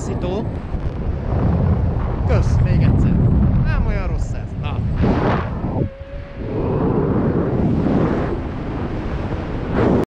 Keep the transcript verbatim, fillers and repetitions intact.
taszító. Kösz, még egyszer. Nem olyan rossz ez.